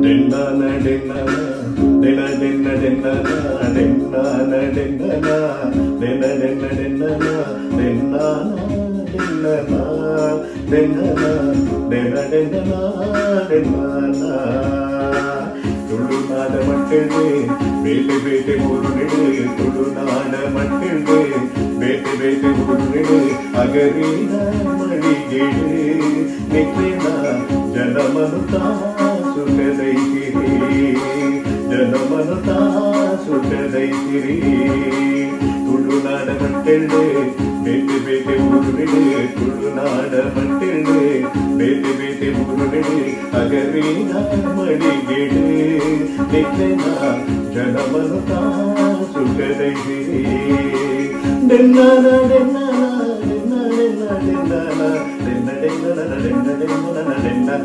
Dennana dennana denna denna dennana dennana dennana denna denna dennana dennana dennana dennana denna dennana dennana ತುಳುನಾಡ ಮಕ್ಕಳಿಗೆ ಬೇಟೆ ಬೇಟೆ ಮುರುಳಿಗೆ ತುಳುನಾಡ ಮಕ್ಕಳಿಗೆ ಬೇಟೆ ಬೇಟೆ ಮುರುಳಿಗೆ ಅಗರಿನ ಮಳಿಗೆ ನಿಕ್ಕಿನ ಜನಮನುತ ಸುಖದೈಸಿರಿ ಜನಮನುತ ಸುಖದೈಸಿರಿ ತುಳುನಾಡ ಮಕ್ಕಳಿಗೆ ಬೇಟೆ ಬೇಟೆ ಮುರುಳಿಗೆ ತುಳುನಾಡ ಮಕ್ಕಳಿಗೆ ಬೇಟೆ ಬೇಟೆ ಮುರುಳಿಗೆ ಅಗರಿನ ಮಳಿಗೆ ನಿಕ್ಕಿನ ಜನಮನುತ ಸುಖದೈಸಿರಿ ದೆನ್ನನ ದೆನ್ನನ ದೆನ್ನ ದೆನ್ನ ದೆನ್ನ ದೆನ್ನ ದೆನ್ನ ದೆನ್ನ ದೆನ್ನ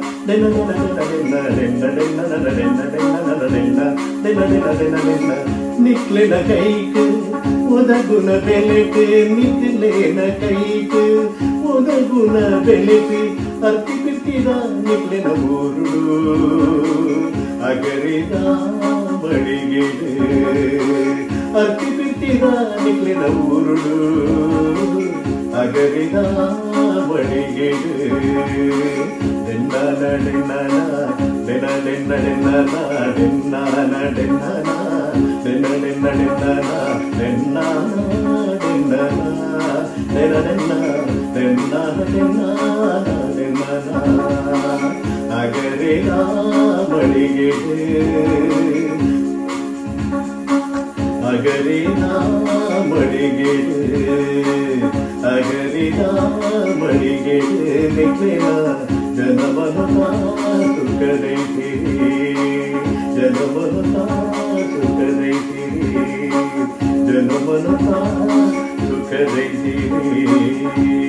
ದೆನ್ನ ನಿಕ್ಲೆನ ಕೈಕು ಒದಗುನ ಬೆಲೆಗೆ ನಿಕ್ಲೆನ ಕೈಕು ಒದಗುನ ಬೆಲೆಗೆ ಅರ್ತಿ ಪಿರ್ತಿದ ನಿಕ್ಲೆನ ಊರುಡು ಅಗರಿದ ಬಳಿಗೆ ಅರ್ತಿ ಪಿರ್ತಿದ ನಿಕ್ಲೆನ ಊರುಡು ಅಗರಿದ ಬಳಿಗೆ ದೆನ್ನನ ದೆನ್ನನ ದೆನ್ನ ದೆನ್ನ ದೆನ್ನನ ದೆನ್ನನ ದೆನ್ನನ ದೆನ್ನ ದೆನ್ನ ದೆನ್ನನ ದೆನ್ನನ ದೆನ್ನನ ದೆನ್ನ ದೆನ್ನ ದೆನ್ನನ ದೆನ್ನನ ದೆನ್ನನ ಅಗರಿದ ಬಳಿಗೆ ಅಗರಿದ ಬಳಿಗೆ ಅಗರಿದ ಬಳಿಗೆ ನಿಕ್ಲಿನ ಜನಮನುತ ಸುಖದೈಸಿರಿ ಜನಮನುತ ಸುಖದೈಸಿರಿ ಜನಮನುತ ಸುಖದೈಸಿರಿ